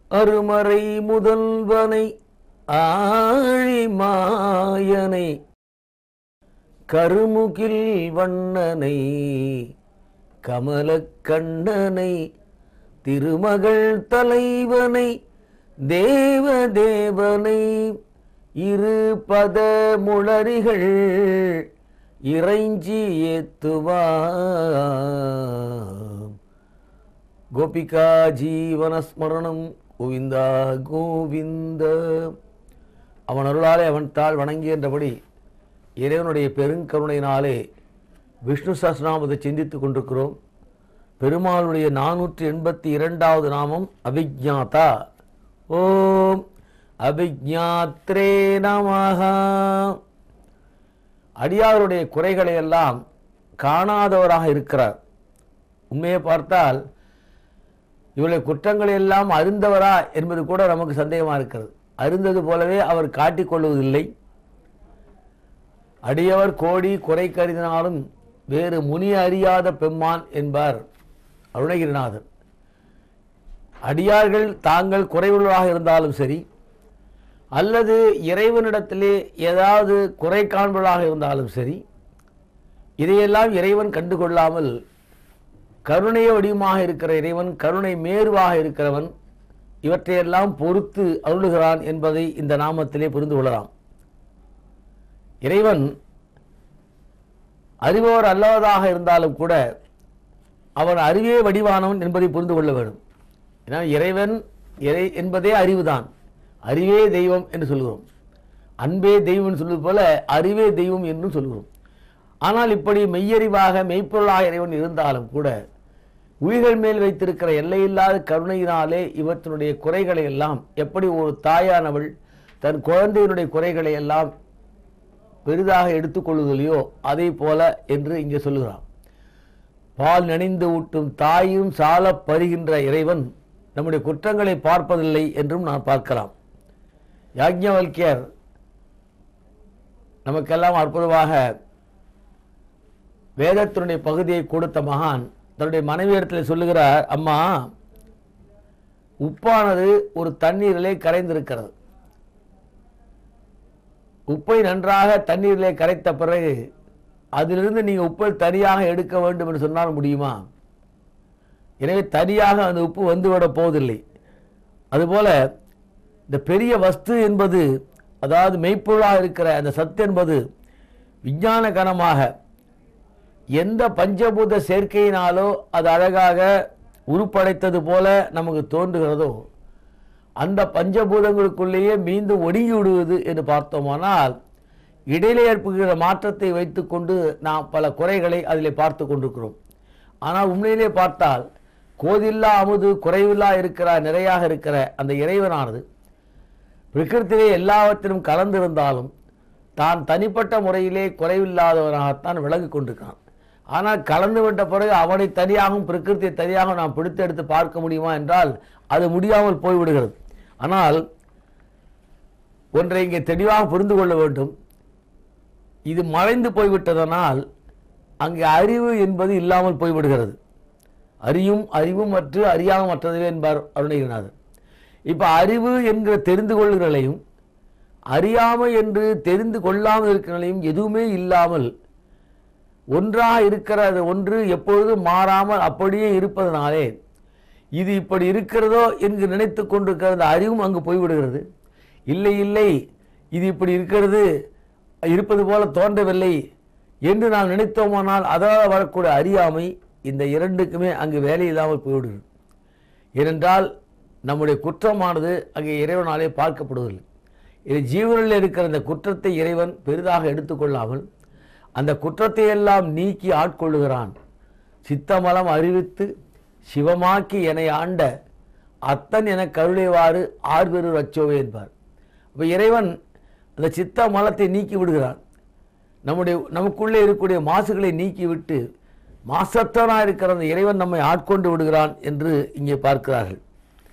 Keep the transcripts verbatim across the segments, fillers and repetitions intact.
அருமறை முதல்வனை ஆழிமாயனை கருமுகில் வண்ணனை கமலக்கண்ணனை திருமகள் தலைவனை தேவதேவனை இரு பத முளரிகள் இறைஞ்சி ஏத்துவாம். கோபிகா ஜீவனஸ்மரணம் கோவிந்தா கோவிந்த. அவன் அருளாலே அவன் தாள் வணங்கியன்றபடி இறைவனுடைய பெருங்கருணையினாலே விஷ்ணு சஹஸ்ரநாமத்தை சிந்தித்துக் கொண்டிருக்கிறோம். பெருமாளுடைய நானூற்றி எண்பத்தி இரண்டாவது நாமம் அபிஜ்ஞாதா. ஓம் அபிஜ்ஞாத்ரே நமஹ. அடியாருடைய குறைகளை எல்லாம் காணாதவராக இருக்கிறார். உண்மையை பார்த்தால் இவருடைய குற்றங்களை எல்லாம் அறிந்தவரா என்பது கூட நமக்கு சந்தேகமாக இருக்கிறது. அறிந்தது போலவே அவர் காட்டிக்கொள்வதில்லை. அடியவர் கோடி குறை கருதினாலும் வேறு முனி அறியாத பெம்மான் என்பார் அருணகிரிநாதர். அடியார்கள் தாங்கள் குறைவுள்ளவராக இருந்தாலும் சரி, அல்லது இறைவனிடத்திலே ஏதாவது குறை காண்பவர்களாக இருந்தாலும் சரி, இதையெல்லாம் இறைவன் கண்டுகொள்ளாமல் கருணைய வடிவமாக இருக்கிற இறைவன், கருணை மேருவாக இருக்கிறவன், இவற்றையெல்லாம் பொறுத்து அருளுகிறான் என்பதை இந்த நாமத்திலே புரிந்து கொள்ளலாம். இறைவன் அறிபவர் அல்லவதாக இருந்தாலும் கூட அவன் அறிவே வடிவானவன் என்பதை புரிந்து கொள்ள வேண்டும். ஏன்னா இறைவன் இறை என்பதே அறிவுதான். அறிவே தெய்வம் என்று சொல்கிறோம். அன்பே தெய்வம் சொல்வது போல அறிவே தெய்வம் என்றும் சொல்கிறோம். ஆனால் இப்படி மெய்யறிவாக மெய்ப்பொருளாக இறைவன் இருந்தாலும் கூட உயிர்கள் மேல் வைத்திருக்கிற எல்லையில்லாத கருணையினாலே இவற்றினுடைய குறைகளை எல்லாம், எப்படி ஒரு தாயானவள் தன் குழந்தையினுடைய குறைகளை எல்லாம் பெரிதாக எடுத்துக்கொள்வதில்லையோ அதே போல என்று இங்கே சொல்லுகிறான். பால் நனைந்து ஊட்டும் தாயும் சால பருகின்ற இறைவன் நம்முடைய குற்றங்களை பார்ப்பதில்லை என்றும் நான் பார்க்கலாம். யாக்ஞவல்கியர் நமக்கெல்லாம் அற்புதமாக வேதத்தினுடைய பகுதியை கொடுத்த மகான் தன்னுடைய மனைவியிடத்தில் சொல்லுகிறார், அம்மா, உப்பானது ஒரு தண்ணீரிலே கரைந்திருக்கிறது. உப்பை நன்றாக தண்ணீரிலே கரைத்த பிறகு அதிலிருந்து நீங்கள் உப்பை தனியாக எடுக்க வேண்டும் என்று சொன்னால் முடியுமா? எனவே தனியாக அந்த உப்பு வந்துவிட போவதில்லை. அதுபோல இந்த பெரிய வஸ்து என்பது, அதாவது மெய்ப்பொருளாக இருக்கிற அந்த சத்து என்பது விஞ்ஞான கணமாக எந்த பஞ்சபூத சேர்க்கையினாலோ அது அழகாக உருப்படைத்தது போல நமக்கு தோன்றுகிறதோ அந்த பஞ்சபூதங்களுக்குள்ளேயே மீண்டும் ஒடுங்கி விடுவது என்று பார்த்தோமானால் இடையிலே ஏற்படுகிற மாற்றத்தை வைத்துக்கொண்டு நாம் பல குறைகளை அதில் பார்த்து கொண்டிருக்கிறோம். ஆனால் உண்மையிலே பார்த்தால் கோதில்லா அமுது குறைவில்லா இருக்கிற நிறையாக இருக்கிற அந்த இறைவனானது பிரகிருத்திலே எல்லாவற்றிலும் கலந்திருந்தாலும் தான் தனிப்பட்ட முறையிலே குறைவில்லாதவனாகத்தான் விளங்கி கொண்டிருக்கான். ஆனால் கலந்து விட்ட பிறகு அவனை தனியாகவும் பிரகிருத்தியை தனியாகவும் நாம் பிடித்து எடுத்து பார்க்க முடியுமா என்றால் அது முடியாமல் போய்விடுகிறது. ஆனால் ஒன்றை இங்கே தெளிவாக புரிந்து கொள்ள வேண்டும். இது மறைந்து போய்விட்டதனால் அங்கே அறிவு என்பது இல்லாமல் போய்விடுகிறது. அறியும் அறிவும் மற்ற அறியாமல் மற்றதுவே என்பார் அருணகிரிநாதர். இப்போ அறிவு என்கிற தெரிந்து கொள்ளுதலையும் அறியாமை என்று தெரிந்து கொள்ளாமல் இருக்கிறதையும் எதுவுமே இல்லாமல் ஒன்றாக இருக்கிற ஒன்று எப்பொழுதும் மாறாமல் அப்படியே இருப்பதனாலே இது இப்படி இருக்கிறதோ என்று நினைத்து கொண்டிருக்கிற அந்த அறிவும் அங்கு போய்விடுகிறது. இல்லை இல்லை இது இப்படி இருக்கிறது, இருப்பது போல தோன்றவில்லை என்று நாம் நினைத்தோமானால் அதாவது வரக்கூடிய அறியாமை இந்த இரண்டுக்குமே அங்கு வேலை இல்லாமல் போய்விடுகிறது. ஏனென்றால் நம்முடைய குற்றமானது அங்கே இறைவனாலே பார்க்கப்படுவதில்லை. இது ஜீவனில் இருக்கிற அந்த குற்றத்தை இறைவன் பெரிதாக எடுத்துக்கொள்ளாமல் அந்த குற்றத்தை எல்லாம் நீக்கி ஆட்கொள்ளுகிறான். சித்தமலம் அறிவித்து சிவமாக்கி என ஆண்ட அத்தன் என கருளைவாறு ஆர்வெரு ரச்சோவே என்பார். அப்போ இறைவன் அந்த சித்த மலத்தை நீக்கி விடுகிறான். நம்முடைய நமக்குள்ளே இருக்கக்கூடிய மாசுகளை நீக்கிவிட்டு மாசற்றனாக இருக்கிற அந்த இறைவன் நம்மை ஆட்கொண்டு விடுகிறான் என்று இங்கே பார்க்கிறார்கள்.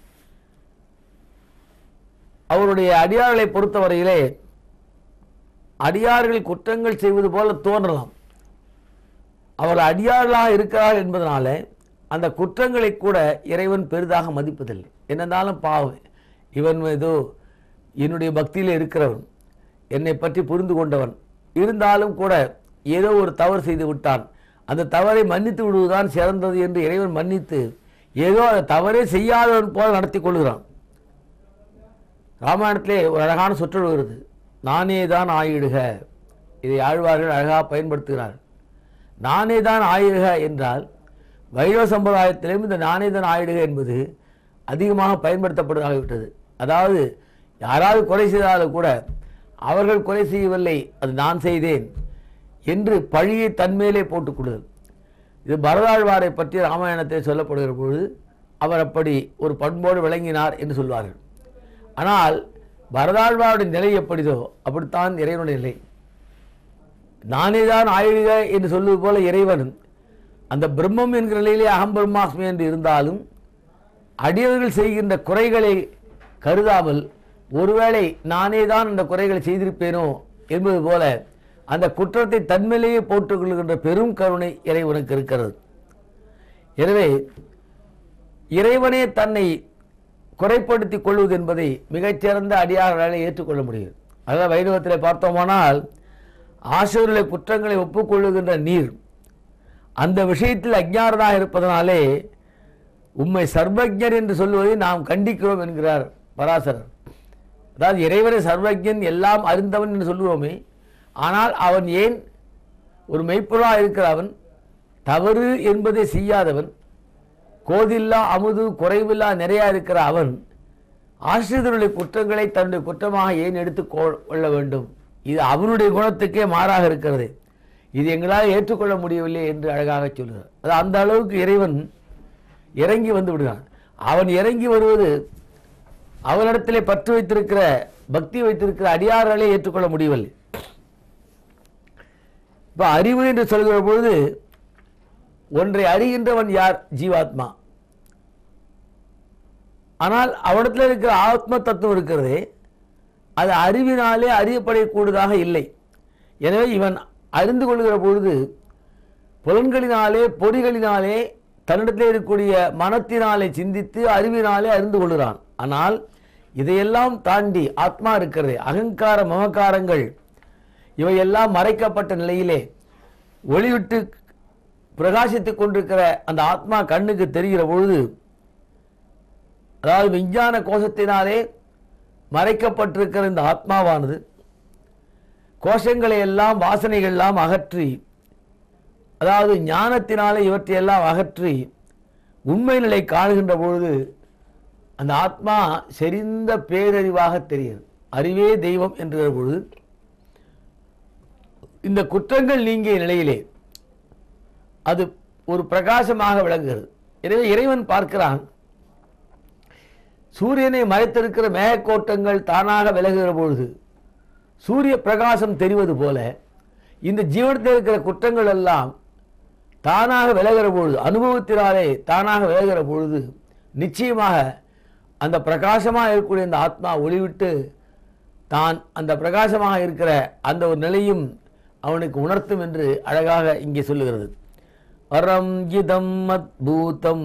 அவருடைய அடியார்களை பொறுத்தவரையிலே அடியார்கள் குற்றங்கள் செய்வது போல தோன்றலாம். அவர்கள் அடியார்களாக இருக்கிறார்கள் என்பதனால அந்த குற்றங்களை கூட இறைவன் பெரிதாக மதிப்பதில்லை. என்னென்னாலும் பாவம் இவன் ஏதோ என்னுடைய பக்தியில் இருக்கிறவன், என்னை பற்றி புரிந்து கொண்டவன், இருந்தாலும் கூட ஏதோ ஒரு தவறு செய்து விட்டான், அந்த தவறை மன்னித்து விடுவதுதான் சிறந்தது என்று இறைவன் மன்னித்து ஏதோ அந்த தவறே செய்யாதவன் போல நடத்தி கொள்கிறான். ராமாயணத்திலே ஒரு அழகான சொற்றொடர் வருது, நானே தான் ஆயிடுக. இதை ஆழ்வார்கள் அழகாக பயன்படுத்துகிறார்கள். நானே தான் ஆயிடுக என்றால் வைணவ சம்பிரதாயத்திலும் இந்த நானே தான் ஆயிடுக என்பது அதிகமாக பயன்படுத்தப்படுவதாகிவிட்டது. அதாவது யாராவது கொலை செய்தாலும் கூட அவர்கள் கொலை செய்யவில்லை, அது நான் செய்தேன் என்று பழியை தன்மேலே போட்டுக்கொள்ளுதல். இது பரதாழ்வாரை பற்றி ராமாயணத்தில் சொல்லப்படுகிற பொழுது அவர் அப்படி ஒரு பண்போடு விளங்கினார் என்று சொல்வார்கள். ஆனால் பரதாழ்வாருடைய நிலை எப்படிதோ அப்படித்தான் இறைவனுடைய நிலை. நானே தான் ஆயுக என்று சொல்வது போல இறைவன் அந்த பிரம்மம் என்கிற நிலையிலே அகம் பிரம்மாஸ்மி என்று இருந்தாலும் அடியவர்கள் செய்கின்ற குறைகளை கருதாமல் ஒருவேளை நானே தான் அந்த குறைகளை செய்திருப்பேனோ என்பது போல அந்த குற்றத்தை தன்மையிலேயே போட்டுக்கொள்கின்ற பெரும் கருணை இறைவனுக்கு இருக்கிறது. எனவே இறைவனே தன்னை குறைப்படுத்திக் கொள்வது என்பதை மிகச்சிறந்த அடியார்களால் ஏற்றுக்கொள்ள முடியும். அதாவது வைணவத்தில் பார்த்தோமானால் ஆசிரியர்களை குற்றங்களை ஒப்புக்கொள்ளுகின்ற நீர் அந்த விஷயத்தில் அஞ்ஞானராக இருப்பதனாலே உம்மை சர்வஜர் என்று சொல்வதை நாம் கண்டிக்கிறோம் என்கிறார் பராசரர். அதாவது இறைவனை சர்வஜன் எல்லாம் அறிந்தவன் என்று சொல்லுவோமே, ஆனால் அவன் ஏன் ஒரு மெய்ப்பொருளாக இருக்கிற அவன், தவறு என்பதை செய்யாதவன், கோதில்லா அமுது குறைவில்லா நிறையா இருக்கிற அவன் ஆசிரியர்களுடைய குற்றங்களை தன்னுடைய குற்றமாக ஏன் எடுத்து கொள்ள வேண்டும்? இது அவனுடைய குணத்துக்கே மாறாக இருக்கிறது, இது எங்களால் ஏற்றுக்கொள்ள முடியவில்லை என்று அழகாக சொல்கிறார். அது அந்த அளவுக்கு இறைவன் இறங்கி வந்து விடுகிறான். அவன் இறங்கி வருவது அவனிடத்திலே பற்று வைத்திருக்கிற பக்தி வைத்திருக்கிற அடியார்களே ஏற்றுக்கொள்ள முடியவில்லை. இப்போ அறிவு என்று சொல்கிற பொழுது ஒன்றை அறிகின்றவன் யார்? ஜீவாத்மா. ஆனால் அவனிடத்தில் இருக்கிற ஆத்ம தத்துவம் இருக்கிறதே அது அறிவினாலே அறியப்படக்கூடியதாக இல்லை. எனவே இவன் அறிந்து கொள்கிற பொழுது புலன்களினாலே பொறிகளினாலே தன்னிடத்தில் இருக்கக்கூடிய மனத்தினாலே சிந்தித்து அறிவினாலே அறிந்து கொள்கிறான். ஆனால் இதையெல்லாம் தாண்டி ஆத்மா இருக்கிறது, அகங்கார மமக்காரங்கள் இவையெல்லாம் மறைக்கப்பட்ட நிலையிலே ஒளிவிட்டு பிரகாசித்துக் கொண்டிருக்கிற அந்த ஆத்மா கண்ணுக்கு தெரிகிற பொழுது, அதாவது விஞ்ஞான கோஷத்தினாலே மறைக்கப்பட்டிருக்கிற இந்த ஆத்மாவானது கோஷங்களை எல்லாம் வாசனைகள் எல்லாம் அகற்றி, அதாவது ஞானத்தினாலே இவற்றையெல்லாம் அகற்றி உண்மை நிலை காணுகின்ற பொழுது அந்த ஆத்மா செறிந்த பேரறிவாக தெரிகிறது. அறிவே தெய்வம் என்கிற பொழுது இந்த குற்றங்கள் நீங்கிய நிலையிலே அது ஒரு பிரகாசமாக விளங்குகிறது. எனவே இறைவன் பார்க்கிறான், சூரியனை மறைத்திருக்கிற மேகக்கோட்டங்கள் தானாக விலகுகிற பொழுது சூரிய பிரகாசம் தெரிவது போல இந்த ஜீவனத்தில் இருக்கிற குற்றங்கள் எல்லாம் தானாக விலகிற பொழுது, அனுபவத்தினாலே தானாக விலகிற பொழுது நிச்சயமாக அந்த பிரகாசமாக இருக்கக்கூடிய அந்த ஆத்மா ஒளிவிட்டு தான் அந்த பிரகாசமாக இருக்கிற அந்த ஒரு நிலையும் அவனுக்கு உணர்த்தும் என்று அழகாக இங்கே சொல்லுகிறது. அறம் இதம் அத்பூதம்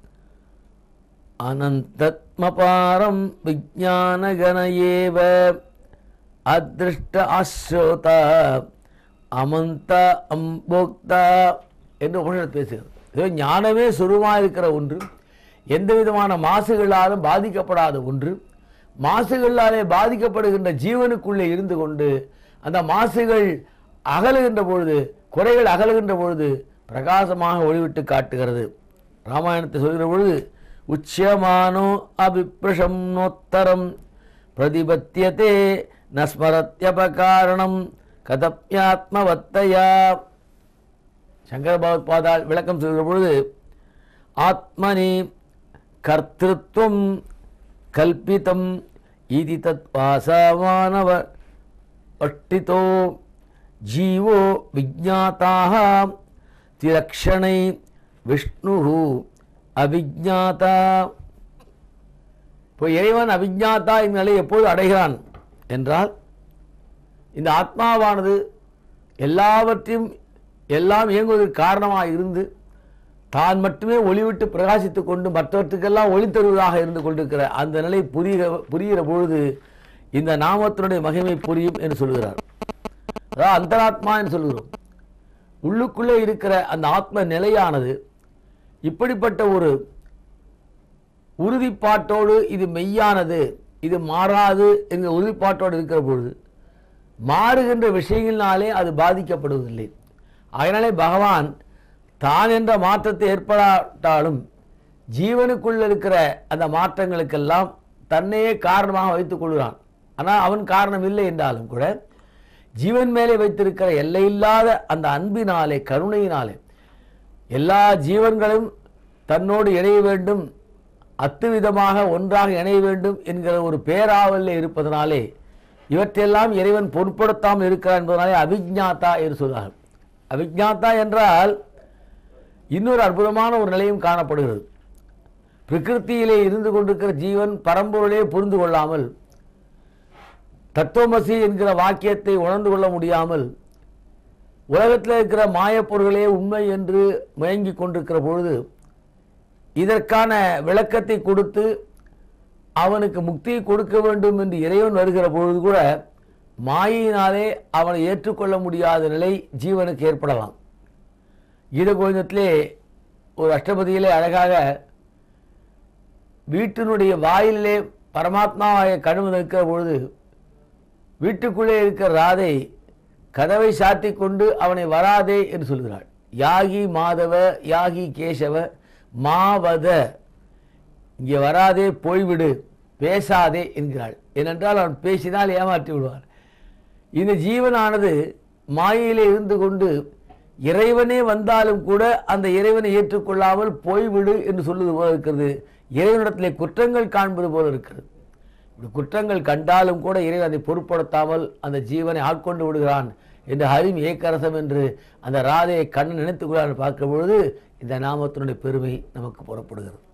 அனந்தத்மபாரம் விஜானகணயேவ அதிருஷ்ட ஆஸ்ரோதா அமந்த அம்போக்தா என்று உபனிஷத் பேசுகிறது. இதோ ஞானமே சுருமாக இருக்கிற ஒன்று, எந்த விதமான மாசுகளாலும் பாதிக்கப்படாத ஒன்று, மாசுகளாலே பாதிக்கப்படுகின்ற ஜீவனுக்குள்ளே இருந்து கொண்டு அந்த மாசுகள் அகலுகின்ற பொழுது, குறைகள் அகலுகின்ற பொழுது பிரகாசமாக ஒளிவிட்டு காட்டுகிறது. ராமாயணத்தை சொல்கிற பொழுது உச்சியமானோ அபிப்ரஷம் நோத்தரம் பிரதிபத்தியதே நஸ்மரத்யபகாரணம் கதப்யாத்மவத்தையா. சங்கர பகவத்பாதால் விளக்கம் சொல்கிற பொழுது ஆத்மனி கர்த்திருவம் கல்பிதம் இதி தத் வாசவானவ பட்டிதோ ஜீவோ விஜ்ஞாதாக திலக்ஷணை விஷ்ணு அவிஜ்ஞாதா. இப்போ இறைவன் அவிஜ்ஞாதா இந்நிலை எப்போது அடைகிறான் என்றால், இந்த ஆத்மாவானது எல்லாவற்றையும் எல்லாம் இயங்குவதற்கு காரணமாக இருந்து தான் மட்டுமே ஒளிவிட்டு பிரகாசித்துக் கொண்டு மற்றவற்றுக்கெல்லாம் ஒளி தருவதாக இருந்து கொண்டிருக்கிற அந்த நிலை புரிய புரிகிற பொழுது இந்த நாமத்தினுடைய மகிமை புரியும் என்று சொல்கிறார். அதாவது அந்தராத்மா என்று சொல்கிறோம். உள்ளுக்குள்ளே இருக்கிற அந்த ஆத்ம நிலையானது இப்படிப்பட்ட ஒரு உறுதிப்பாட்டோடு இது மெய்யானது, இது மாறாது என்கிற உறுதிப்பாட்டோடு இருக்கிற பொழுது மாறுகின்ற விஷயங்களினாலே அது பாதிக்கப்படுவதில்லை. அதனாலே பகவான் தான் என்ற மாற்றத்தை ஏற்படாட்டாலும் ஜீவனுக்குள்ள இருக்கிற அந்த மாற்றங்களுக்கெல்லாம் தன்னையே காரணமாக வைத்துக் கொள்கிறான். ஆனால் அவன் காரணம் இல்லை என்றாலும் கூட ஜீவன் மேலே வைத்திருக்கிற எல்லையில்லாத அந்த அன்பினாலே, கருணையினாலே எல்லா ஜீவன்களும் தன்னோடு இணைய வேண்டும், அத்துவிதமாக ஒன்றாக இணைய வேண்டும் என்கிற ஒரு பேராவலில் இருப்பதனாலே இவற்றையெல்லாம் இறைவன் பொருட்படுத்தாமல் இருக்கிறார் என்பதனாலே அவிஜ்ஞாதா என்று சொல்கிறார். அவிஜ்ஞாதா என்றால் இன்னொரு அற்புதமான ஒரு நிலையும் காணப்படுகிறது. பிரகிருத்தியிலே இருந்து கொண்டிருக்கிற ஜீவன் பரம்பொருளே புரிந்து கொள்ளாமல், தத்துவமசி என்கிற வாக்கியத்தை உணர்ந்து கொள்ள முடியாமல், உலகத்தில் இருக்கிற மாயப்பொருள்களே உண்மை என்று முயங்கி கொண்டிருக்கிற பொழுது இதற்கான விளக்கத்தை கொடுத்து அவனுக்கு முக்தியை கொடுக்க வேண்டும் என்று இறைவன் வருகிற பொழுது கூட மாயினாலே அவனை ஏற்றுக்கொள்ள முடியாத நிலை ஜீவனுக்கு ஏற்படலாம். கீத கோவிந்தத்திலே ஒரு அஷ்டபதியிலே அழகாக வீட்டினுடைய வாயிலே பரமாத்மாவாக கனவு நிற்கிற பொழுது வீட்டுக்குள்ளே இருக்கிற ராதை கதவை சாத்தி கொண்டு அவனை வராதே என்று சொல்கிறாள். யாகி மாதவ யாகி கேசவ மாவத, இங்கே வராதே, போய்விடு, பேசாதே என்கிறாள். ஏனென்றால் அவன் பேசினால் ஏமாற்றி விடுவார். இந்த ஜீவனானது மாயையிலே இருந்து கொண்டு இறைவனே வந்தாலும் கூட அந்த இறைவனை ஏற்றுக்கொள்ளாமல் போய்விடு என்று சொல்வது போல இருக்கிறது. இறைவனிடத்திலே குற்றங்கள் காண்பது போல இருக்கிறது. இப்படி குற்றங்கள் கண்டாலும் கூட இறைவன் அதை பொருட்படுத்தாமல் அந்த ஜீவனை ஆட்கொண்டு விடுகிறான் என்று ஹரிம் ஏக்கரசம் என்று அந்த ராதையை கண்ணன் நினைத்துக் கொள்ளான் பார்க்கும் பொழுது இந்த நாமத்தினுடைய பெருமை நமக்கு புறப்படுகிறது.